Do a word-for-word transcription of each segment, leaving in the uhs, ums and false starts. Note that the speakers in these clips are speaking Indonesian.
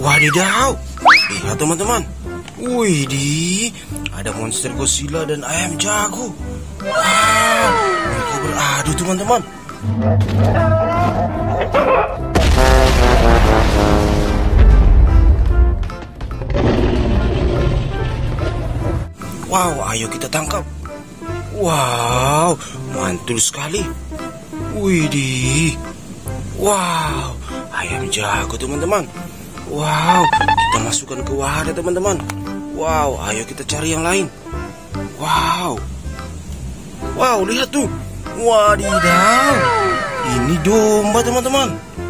Wadidaw, lihat teman-teman. Wih, di ada monster Godzilla dan ayam jago. Wow, mereka beradu teman-teman. Wow, ayo kita tangkap. Wow, mantul sekali. Widih. Wow, ayam jago teman-teman. Wow, kita masukkan ke wadah teman-teman. Wow, ayo kita cari yang lain. Wow. Wow, lihat tuh. Wadidaw. Ini domba teman-teman.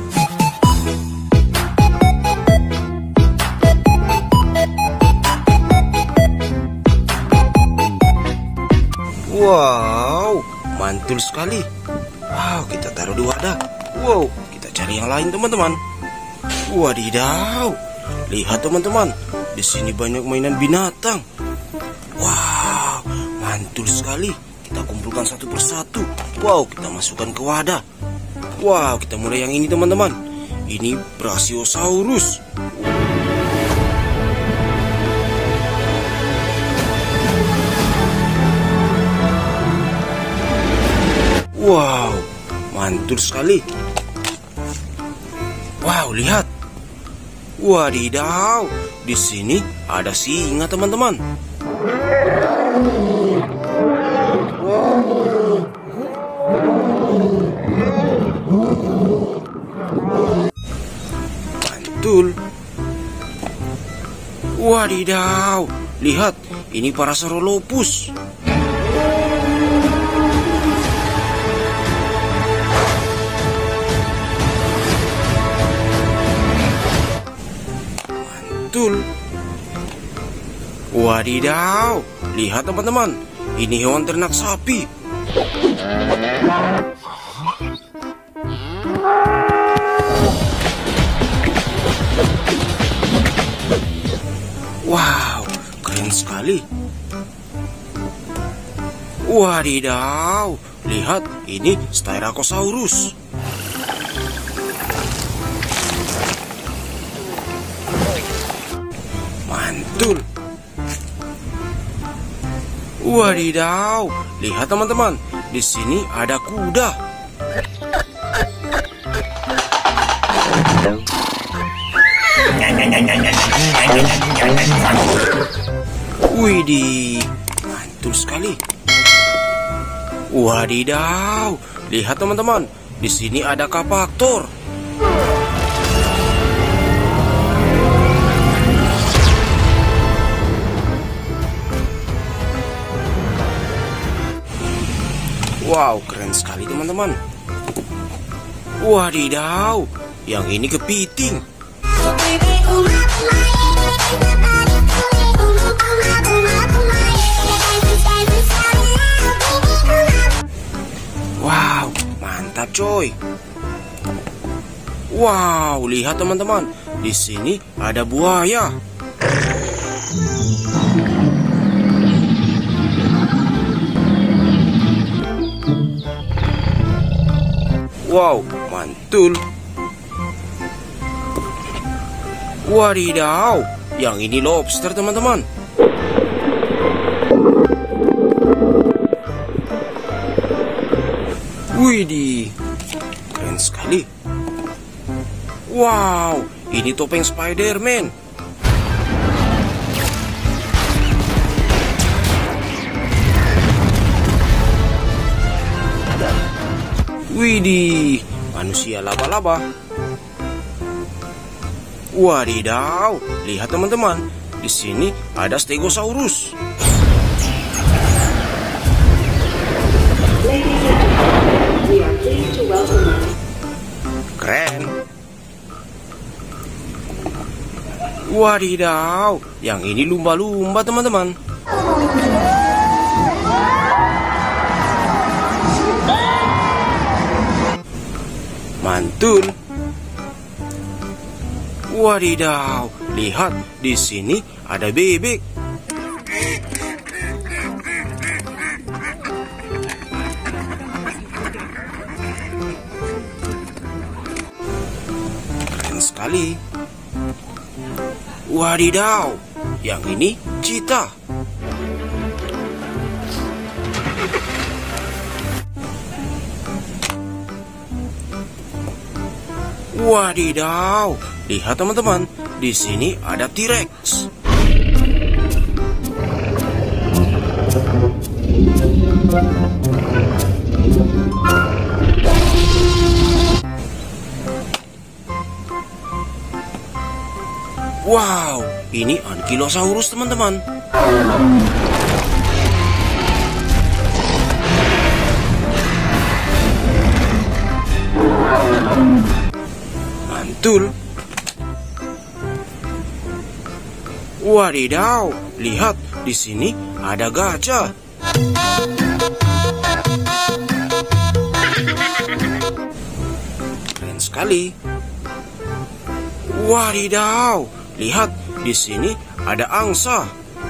Wow, mantul sekali. Wow, kita taruh di wadah. Wow, kita cari yang lain teman-teman. Wadidaw, lihat teman-teman, di sini banyak mainan binatang. Wow, mantul sekali. Kita kumpulkan satu persatu. Wow, kita masukkan ke wadah. Wow, kita mulai yang ini teman-teman. Ini Brachiosaurus. Wow, mantul sekali. Wow, lihat. Wadidaw, di sini ada singa teman-teman. Mantul. Wadidaw, lihat, ini Parasaurolophus. Wadidaw, lihat teman-teman, ini hewan ternak sapi. Wow, keren sekali. Wadidaw, lihat, ini Styracosaurus. Mantul. Wadidaw, lihat teman-teman, di sini ada kuda. Widih, mantul sekali. Wadidaw, lihat teman-teman, di sini ada Carpactor. Wow, keren sekali teman-teman. Wadidaw, yang ini kepiting. Wow, mantap coy. Wow, lihat teman-teman, di sini ada buaya. Wow, mantul. Wadidaw, yang ini lobster teman-teman. Widih, keren sekali. Wow, ini topeng Spider-Man. Widih, manusia laba-laba. Wadidaw, lihat teman-teman, di sini ada Stegosaurus. Keren. Wadidaw, yang ini lumba-lumba teman-teman. Mantul. Wadidaw, lihat, di sini ada bebek. Keren sekali. Wadidaw, yang ini cheetah. Wadidaw, lihat teman-teman, di sini ada T-Rex. Wow, ini Ankylosaurus teman-teman. Mantul. Wadidaw, lihat di sini ada gajah. Keren sekali. Wadidaw, lihat di sini ada angsa.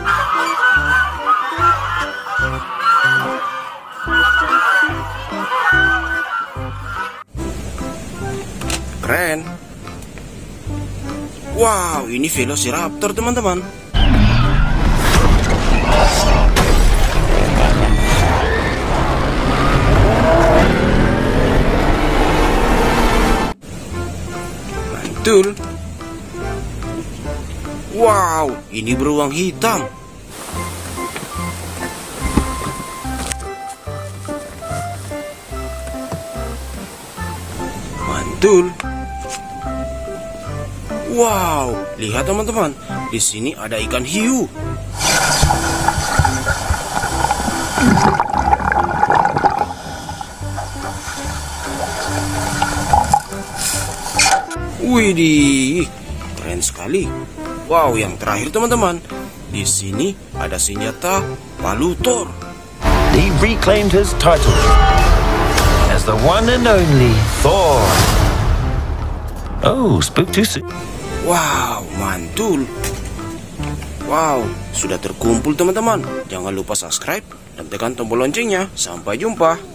Keren. Wow, ini Velociraptor teman-teman. Mantul. Wow, ini beruang hitam. Mantul. Wow, lihat teman-teman, di sini ada ikan hiu. Widih, keren sekali. Wow, yang terakhir teman-teman, di sini ada senjata Palutor. He reclaimed his title as the one and only Thor. Oh, spoke too soon. Wow, mantul. Wow, sudah terkumpul teman-teman. Jangan lupa subscribe dan tekan tombol loncengnya. Sampai jumpa.